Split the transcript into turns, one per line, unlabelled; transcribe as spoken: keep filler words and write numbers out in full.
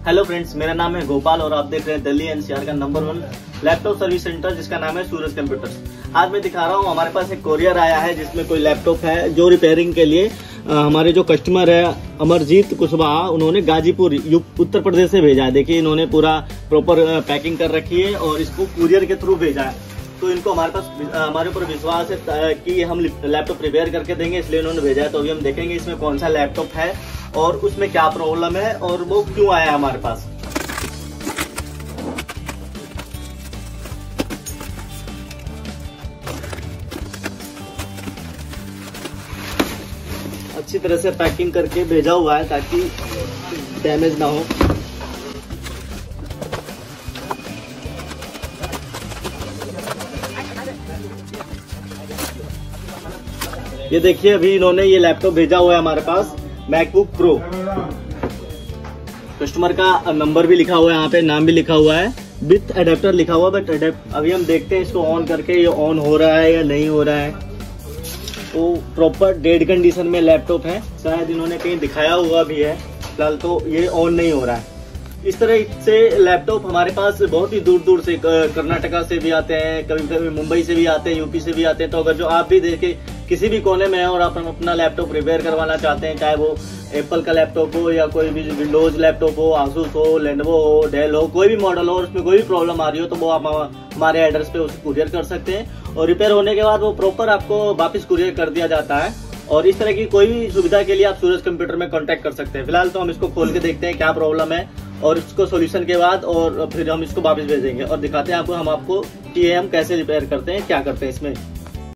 Hello friends, मेरा नाम है गोपाल और आप देख रहे हैं दिल्ली एनसीआर का number one laptop service centre जिसका नाम है सूरज कंप्यूटर्स। आज मैं दिखा रहा हूँ, हमारे पास एक कोरियर आया है जिसमें कोई लैपटॉप है जो रिपेयरिंग के लिए आ, हमारे जो कस्टमर है अमरजीत कुशवाहा, उन्होंने गाजीपुर उत्तर प्रदेश से भेजा है। देखिए, इन्होंने पूरा प्रॉपर पैकिंग कर रखी है और इसको कुरियर के थ्रू भेजा है। तो इनको हमारे पास हमारे ऊपर विश्वास है कि हम लैपटॉप रिपेयर करके देंगे, इसलिए उन्होंने भेजा है। तो अभी हम देखेंगे इसमें कौन सा लैपटॉप है और उसमें क्या प्रॉब्लम है और वो क्यों आया है हमारे पास। अच्छी तरह से पैकिंग करके भेजा हुआ है ताकि डैमेज ना हो। ये देखिए, अभी इन्होंने ये लैपटॉप भेजा हुआ है हमारे पास, मैकबुक प्रो। कस्टमर का नंबर भी लिखा हुआ है, यहाँ पे नाम भी लिखा हुआ है, विथ अडेप्टर लिखा हुआ है। बट अडेप्ट अभी हम देखते हैं इसको ऑन करके ये ऑन हो रहा है या नहीं हो रहा है। तो प्रॉपर डेड कंडीशन में लैपटॉप है, शायद इन्होंने कहीं दिखाया हुआ भी है, फिलहाल तो ये ऑन नहीं हो रहा है। इस तरह से लैपटॉप हमारे पास बहुत ही दूर दूर से, कर्नाटका से भी आते हैं, कभी कभी मुंबई से भी आते हैं, यूपी से भी आते हैं। तो अगर जो आप भी देखे किसी भी कोने में है और आप अपना लैपटॉप रिपेयर करवाना चाहते हैं, चाहे वो एप्पल का लैपटॉप हो या कोई भी विंडोज लैपटॉप हो, आसूस हो, लेनोवो हो, डेल हो, कोई भी मॉडल हो और उसमें कोई भी प्रॉब्लम आ रही हो, तो वो आप हमारे एड्रेस पे उसे कुरियर कर सकते हैं और रिपेयर होने के बाद वो प्रॉपर आपको वापस कुरियर कर दिया जाता है। और इस तरह की कोई भी सुविधा के लिए आप सूरज कंप्यूटर में कांटेक्ट कर सकते हैं। फिलहाल तो हम इसको खोल के देखते हैं क्या प्रॉब्लम है और इसको सॉल्यूशन के बाद और फिर हम इसको वापस भेजेंगे और दिखाते हैं आपको हम आपको कि हम कैसे रिपेयर करते हैं, क्या करते हैं इसमें।